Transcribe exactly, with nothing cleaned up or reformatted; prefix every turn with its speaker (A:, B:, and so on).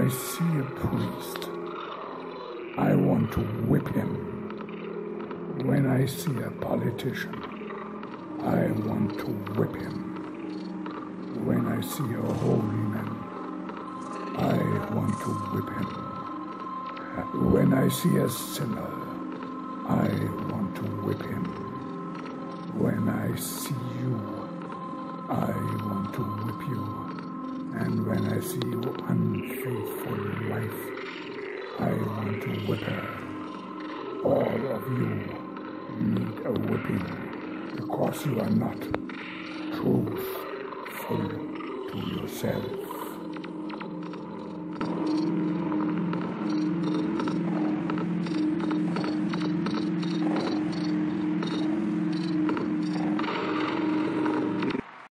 A: I see a priest, I want to whip him. When I see a politician, I want to whip him. When I see a holy man, I want to whip him. When I see a sinner, I want to whip him. When I see you, I want to whip you. And when I see your unfaithful wife, I want to whip her. All of you need a whipping because you are not truthful to yourself.